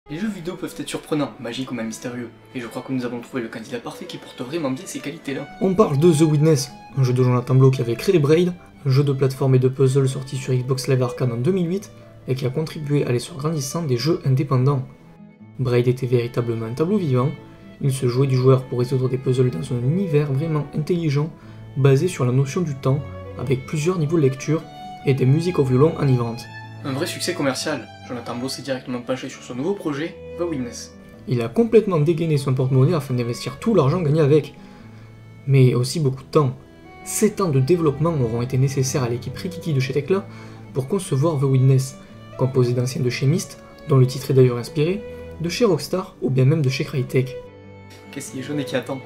Les jeux vidéo peuvent être surprenants, magiques ou même mystérieux, et je crois que nous avons trouvé le candidat parfait qui porte vraiment bien ces qualités-là. On parle de The Witness, un jeu de Jonathan Blow qui avait créé Braid, un jeu de plateforme et de puzzle sorti sur Xbox Live Arcade en 2008 et qui a contribué à l'essor grandissant des jeux indépendants. Braid était véritablement un tableau vivant, il se jouait du joueur pour résoudre des puzzles dans un univers vraiment intelligent, basé sur la notion du temps, avec plusieurs niveaux de lecture et des musiques au violon enivrantes. Un vrai succès commercial, Jonathan Blow s'est directement penché sur son nouveau projet, The Witness. Il a complètement dégainé son porte-monnaie afin d'investir tout l'argent gagné avec, mais aussi beaucoup de temps. 7 ans de développement auront été nécessaires à l'équipe Rikiki de chez Tekla pour concevoir The Witness, composé d'anciens de chez Myst, dont le titre est d'ailleurs inspiré, de chez Rockstar ou bien même de chez Crytek. Qu'est-ce qu'il est jeune et qui attend?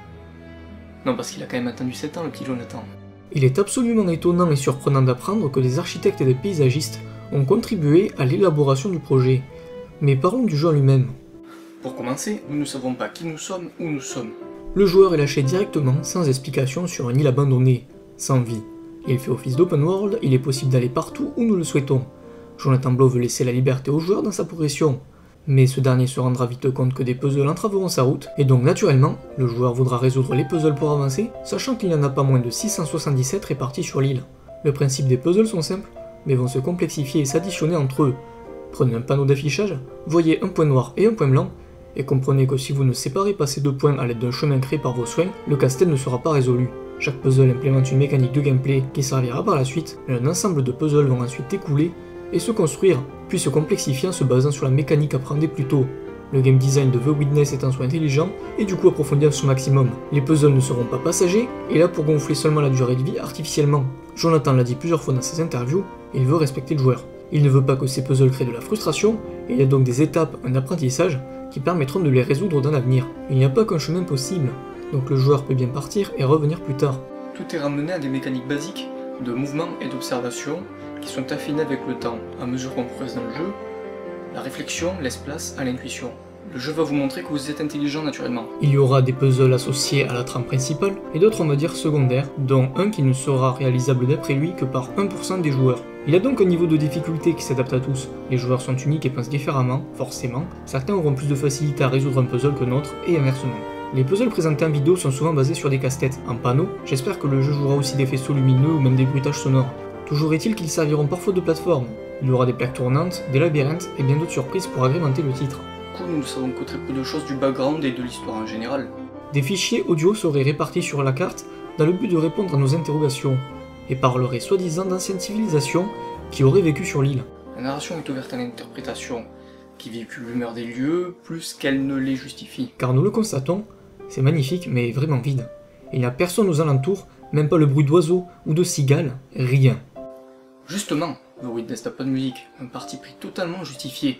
Non, parce qu'il a quand même attendu 7 ans, le petit Jonathan. Il est absolument étonnant et surprenant d'apprendre que des architectes et des paysagistes ont contribué à l'élaboration du projet. Mais parlons du jeu en lui-même. Pour commencer, nous ne savons pas qui nous sommes, où nous sommes. Le joueur est lâché directement, sans explication, sur une île abandonnée, sans vie. Il fait office d'open world, il est possible d'aller partout où nous le souhaitons. Jonathan Blow veut laisser la liberté au joueur dans sa progression. Mais ce dernier se rendra vite compte que des puzzles entraveront sa route, et donc naturellement, le joueur voudra résoudre les puzzles pour avancer, sachant qu'il n'y en a pas moins de 677 répartis sur l'île. Le principe des puzzles sont simples, mais vont se complexifier et s'additionner entre eux. Prenez un panneau d'affichage, voyez un point noir et un point blanc, et comprenez que si vous ne séparez pas ces deux points à l'aide d'un chemin créé par vos soins, le casse-tête ne sera pas résolu. Chaque puzzle implémente une mécanique de gameplay qui servira par la suite, et un ensemble de puzzles vont ensuite découler et se construire, puis se complexifier en se basant sur la mécanique appréhendée plus tôt. Le game design de The Witness est en soi intelligent et du coup approfondi à son maximum. Les puzzles ne seront pas passagers et là pour gonfler seulement la durée de vie artificiellement. Jonathan l'a dit plusieurs fois dans ses interviews, il veut respecter le joueur. Il ne veut pas que ces puzzles créent de la frustration et il y a donc des étapes, un apprentissage qui permettront de les résoudre dans l'avenir. Il n'y a pas qu'un chemin possible, donc le joueur peut bien partir et revenir plus tard. Tout est ramené à des mécaniques basiques de mouvement et d'observation qui sont affinées avec le temps. À mesure qu'on progresse dans le jeu, la réflexion laisse place à l'intuition. Le jeu va vous montrer que vous êtes intelligent naturellement. Il y aura des puzzles associés à la trame principale et d'autres on va dire secondaires, dont un qui ne sera réalisable d'après lui que par 1% des joueurs. Il y a donc un niveau de difficulté qui s'adapte à tous. Les joueurs sont uniques et pensent différemment, forcément. Certains auront plus de facilité à résoudre un puzzle que d'autres et inversement. Les puzzles présentés en vidéo sont souvent basés sur des casse-têtes en panneau. J'espère que le jeu jouera aussi des faisceaux lumineux ou même des bruitages sonores. Toujours est-il qu'ils serviront parfois de plateforme. Il y aura des plaques tournantes, des labyrinthes et bien d'autres surprises pour agrémenter le titre. Du coup, nous ne savons que très peu de choses du background et de l'histoire en général. Des fichiers audio seraient répartis sur la carte dans le but de répondre à nos interrogations, et parleraient soi-disant d'anciennes civilisations qui auraient vécu sur l'île. La narration est ouverte à l'interprétation, qui véhicule l'humeur des lieux plus qu'elle ne les justifie. Car nous le constatons, c'est magnifique mais vraiment vide. Il n'y a personne aux alentours, même pas le bruit d'oiseaux ou de cigales, rien. Justement, The Witness n'a pas de musique, un parti pris totalement justifié.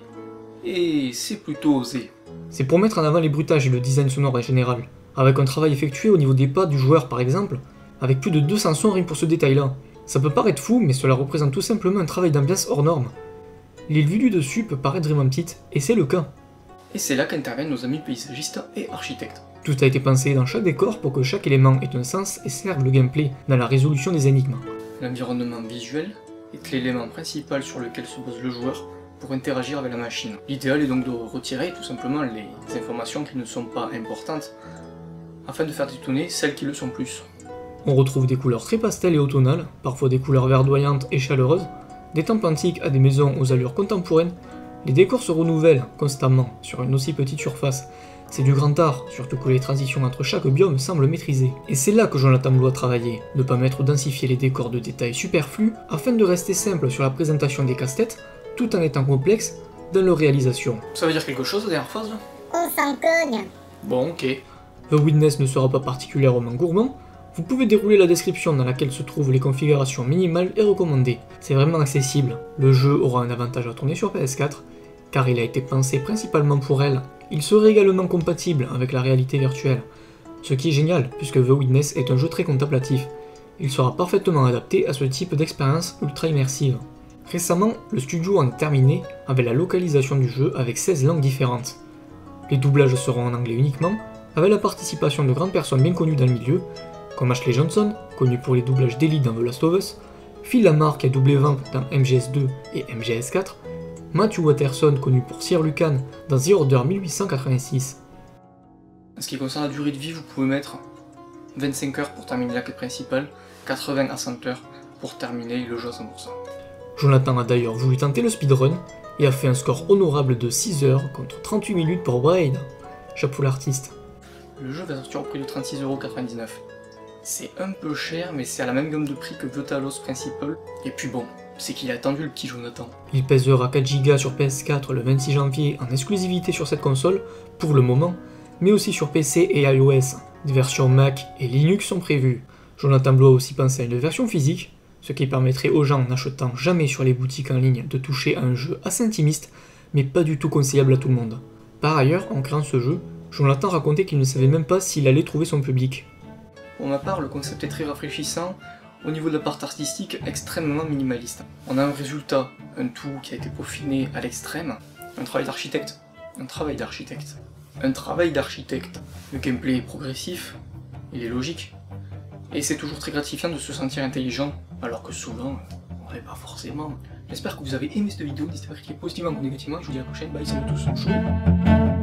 Et c'est plutôt osé. C'est pour mettre en avant les bruitages et le design sonore en général, avec un travail effectué au niveau des pas du joueur par exemple, avec plus de 200 sons rien pour ce détail-là. Ça peut paraître fou, mais cela représente tout simplement un travail d'ambiance hors norme. L'île vue du dessus peut paraître vraiment petite, et c'est le cas. Et c'est là qu'interviennent nos amis paysagistes et architectes. Tout a été pensé dans chaque décor pour que chaque élément ait un sens et serve le gameplay dans la résolution des énigmes. L'environnement visuel est l'élément principal sur lequel se base le joueur pour interagir avec la machine. L'idéal est donc de retirer tout simplement les informations qui ne sont pas importantes afin de faire détonner celles qui le sont plus. On retrouve des couleurs très pastel et automnales, parfois des couleurs verdoyantes et chaleureuses, des temples antiques à des maisons aux allures contemporaines. Les décors se renouvellent constamment sur une aussi petite surface. C'est du grand art, surtout que les transitions entre chaque biome semblent maîtrisées. Et c'est là que Jonathan Blow a travaillé, ne pas mettre ou densifier les décors de détails superflus, afin de rester simple sur la présentation des casse-têtes, tout en étant complexe dans leur réalisation. Ça veut dire quelque chose la dernière phrase là? On s'en cogne. Bon, ok. The Witness ne sera pas particulièrement gourmand, vous pouvez dérouler la description dans laquelle se trouvent les configurations minimales et recommandées. C'est vraiment accessible. Le jeu aura un avantage à tourner sur PS4, car il a été pensé principalement pour elle. Il serait également compatible avec la réalité virtuelle, ce qui est génial puisque The Witness est un jeu très contemplatif. Il sera parfaitement adapté à ce type d'expérience ultra immersive. Récemment, le studio en a terminé avec la localisation du jeu avec 16 langues différentes. Les doublages seront en anglais uniquement, avec la participation de grandes personnes bien connues dans le milieu, comme Ashley Johnson, connu pour les doublages d'Ellie dans The Last of Us, Phil Lamar qui a doublé Vamp dans MGS2 et MGS4, Matthew Watterson, connu pour Sir Lucan dans The Order 1886. En ce qui concerne la durée de vie, vous pouvez mettre 25 heures pour terminer la quête principale, 80 à 100 heures pour terminer le jeu à 100%. Jonathan a d'ailleurs voulu tenter le speedrun et a fait un score honorable de 6 heures contre 38 minutes pour Braid. Chapeau l'artiste. Le jeu va sortir au prix de 36,99€. C'est un peu cher, mais c'est à la même gamme de prix que The Talos Principle. Et puis bon, c'est qu'il a attendu le petit Jonathan. Il pèsera 4Go sur PS4 le 26 janvier en exclusivité sur cette console, pour le moment, mais aussi sur PC et iOS. Des versions Mac et Linux sont prévues. Jonathan Blow a aussi pensé à une version physique, ce qui permettrait aux gens n'achetant jamais sur les boutiques en ligne de toucher à un jeu assez intimiste, mais pas du tout conseillable à tout le monde. Par ailleurs, en créant ce jeu, Jonathan racontait qu'il ne savait même pas s'il allait trouver son public. Pour ma part, le concept est très rafraîchissant, au niveau de la part artistique, extrêmement minimaliste. On a un résultat, un tout qui a été peaufiné à l'extrême, un travail d'architecte. Le gameplay est progressif, il est logique, et c'est toujours très gratifiant de se sentir intelligent, alors que souvent, on n'est pas forcément. J'espère que vous avez aimé cette vidéo, n'hésitez pas à cliquer positivement ou négativement, et je vous dis à la prochaine, bye, salut à tous, chou.